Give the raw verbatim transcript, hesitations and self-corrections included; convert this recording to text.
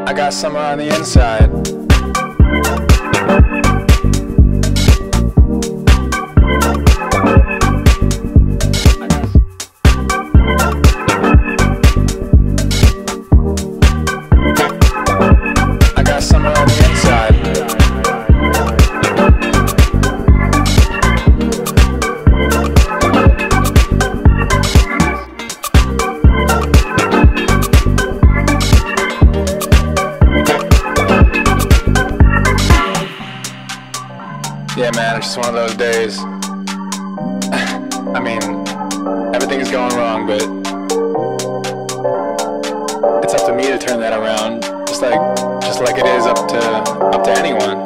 I got summer on the inside. I got summer on the inside. Yeah, man, it's just one of those days. I mean, everything's going wrong, but it's up to me to turn that around, just like, just like it is up to, up to anyone.